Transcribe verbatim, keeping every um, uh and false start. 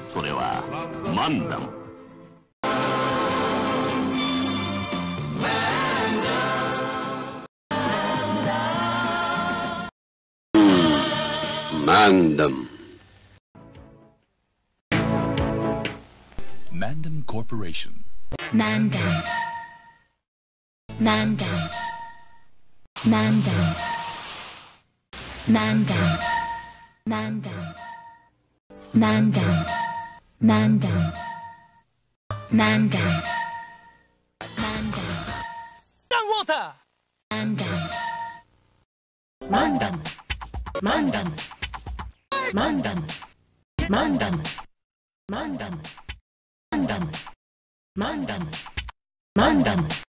それはマンダム。 Mandom. Mandom Corporation. Mandom. Mandom. Mandom. Mandom. Mandom. Mandom. Mandom. Mandom. Mandom. Water. Mandom. Mandom. Mandom. Mandom. Mandom. Mandom. Mandom. Mandom. Mandom.